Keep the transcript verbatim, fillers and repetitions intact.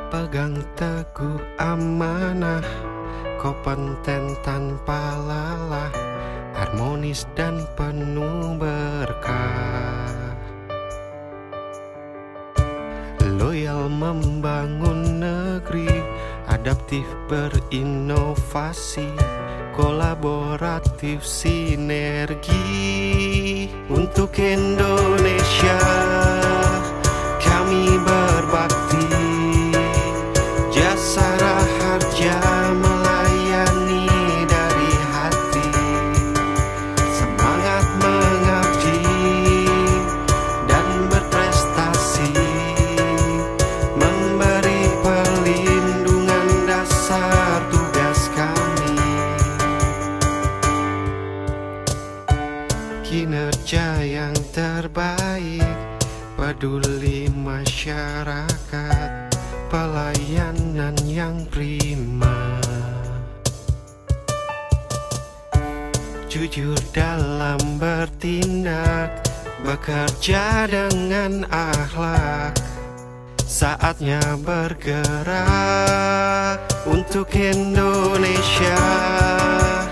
Pegang teguh amanah, kompeten tanpa lelah, harmonis dan penuh berkah. Loyal membangun negeri, adaptif berinovasi, kolaboratif sinergi. Untuk Indonesia kami berbakti, jasa raharja melayani dari hati, semangat mengabdi dan berprestasi, memberi perlindungan dasar tugas kami. Kinerja yang terbaik, peduli masyarakat, pelayanan yang prima, jujur dalam bertindak, bekerja dengan akhlak. Saatnya bergerak untuk Indonesia.